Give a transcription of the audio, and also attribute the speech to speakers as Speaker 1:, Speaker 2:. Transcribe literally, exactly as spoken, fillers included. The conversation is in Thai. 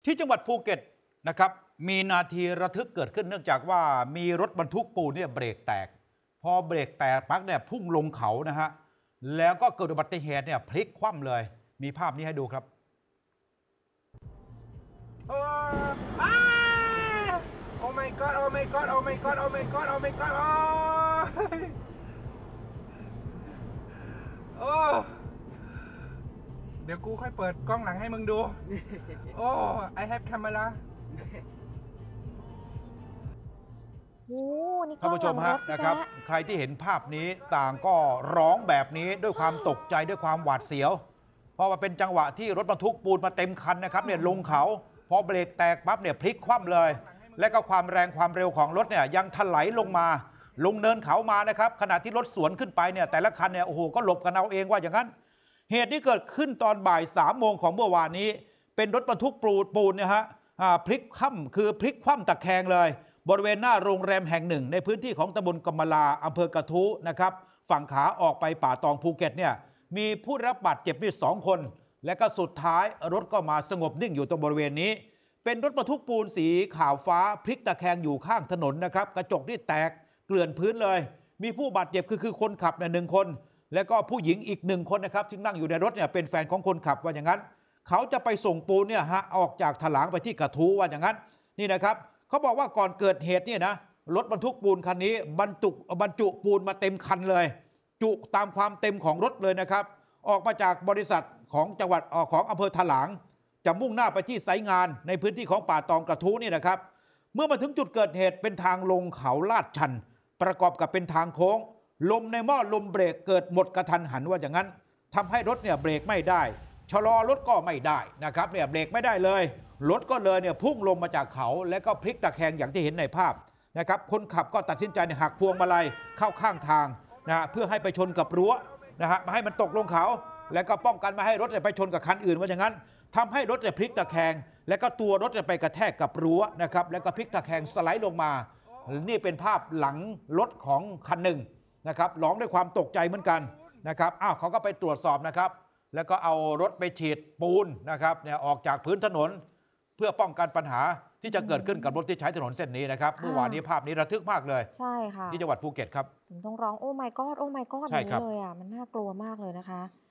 Speaker 1: ที่จังหวัดภูเก็ตนะครับมีนาทีระทึกเกิดขึ้นเนื่องจากว่ามีรถบรรทุกปูนเนี่ยเบรกแตกพอเบรกแตกปั๊บเนี่ยพุ่งลงเขานะฮะแล้วก็เกิดอุบัติเหตุเนี่ยพลิกคว่ำเลยมีภาพนี้ให้ดูครับ
Speaker 2: โอ้ Oh my god Oh my god Oh my god Oh my god Oh my god โอ้เดี๋ยวกูค่อยเปิดกล้องหลังให้มึงดูโอ้ I have camera
Speaker 1: ท่านผู้ชมฮะนะครับใครที่เห็นภาพนี้ต่างก็ร้องแบบนี้ด้วยความตกใจด้วยความหวาดเสียวเพราะว่าเป็นจังหวะที่รถบรรทุกปูนมาเต็มคันนะครับเนี่ยลงเขาพอเบรกแตกปั๊บเนี่ยพลิกคว่ำเลยและก็ความแรงความเร็วของรถเนี่ยยังถลายลงมาลงเนินเขามานะครับขณะที่รถสวนขึ้นไปเนี่ยแต่ละคันเนี่ยโอ้โหก็หลบกันเอาเองว่าอย่างนั้นเหตุนี้เกิดขึ้นตอนบ่ายสามโมงของเมื่อวานนี้เป็นรถบรรทุกปูนปูนเนี่ยฮะพลิกคว่ำคือพลิกคว่ำตะแคงเลยบริเวณหน้าโรงแรมแห่งหนึ่งในพื้นที่ของตำบลกำมะลาอำเภอกระทู้นะครับฝั่งขาออกไปป่าตองภูเก็ตเนี่ยมีผู้รับบาดเจ็บนี่สองคนและก็สุดท้ายรถก็มาสงบนิ่งอยู่ตรงบริเวณนี้เป็นรถบรรทุกปูนสีขาวฟ้าพลิกตะแคงอยู่ข้างถนนนะครับกระจกนี่แตกเกลื่อนพื้นเลยมีผู้บาดเจ็บคือคือคนขับเนี่ยหนึ่งคนและก็ผู้หญิงอีกหนึ่งคนนะครับที่นั่งอยู่ในรถเนี่ยเป็นแฟนของคนขับว่าอย่างนั้นเขาจะไปส่งปูนเนี่ยฮะออกจากถลางไปที่กระทู้ว่าอย่างนั้นนี่นะครับเขาบอกว่าก่อนเกิดเหตุเนี่ยนะรถบรรทุกปูนคันนี้บรรจุบรรจุปูนมาเต็มคันเลยจุตามความเต็มของรถเลยนะครับออกมาจากบริษัทของจังหวัดของอำเภอถลางจะมุ่งหน้าไปที่ไซต์งานในพื้นที่ของป่าตองกระทู้นี่นะครับเมื่อมาถึงจุดเกิดเหตุเป็นทางลงเขาลาดชันประกอบกับเป็นทางโค้งลมในหม้อลมเบรกเกิดหมดกระทันหันว่าอย่างนั้นทำให้รถเนี่ยเบรกไม่ได้ชะลอรถก็ไม่ได้นะครับเนี่ยเบรกไม่ได้เลยรถก็เลยเนี่ยพุ่งลงมาจากเขาและก็พลิกตะแคงอย่างที่เห็นในภาพนะครับคนขับก็ตัดสินใจหักพวงมาลัยเข้าข้างทางนะเพื่อให้ไปชนกับรั้วนะฮะมาให้มันตกลงเขาและก็ป้องกันไม่ให้รถไปชนกับคันอื่นว่าอย่างนั้นทำให้รถเนี่ยพลิกตะแคงและก็ตัวรถไปกระแทกกับรั้วนะครับแล้วก็พลิกตะแคงสไลด์ลงมานี่เป็นภาพหลังรถของคันหนึ่งนะครับร้องด้วยความตกใจเหมือนกันนะครับอ้าวเขาก็ไปตรวจสอบนะครับแล้วก็เอารถไปฉีดปูนนะครับเนี่ยออกจากพื้นถนนเพื่อป้องกันปัญหาที่จะเกิดขึ้นกับรถที่ใช้ถนนเส้นนี้นะครับเมื่อวานนี้ภาพนี้ระทึกมากเลย
Speaker 3: ใช่ค่ะ
Speaker 1: ที่จังหวัดภูเก็ตครับ
Speaker 3: ถึงต้องร้องโอ้ my god โอ้ my god อย่างนี้เลยอ่ะมันน่ากลัวมากเลยนะคะ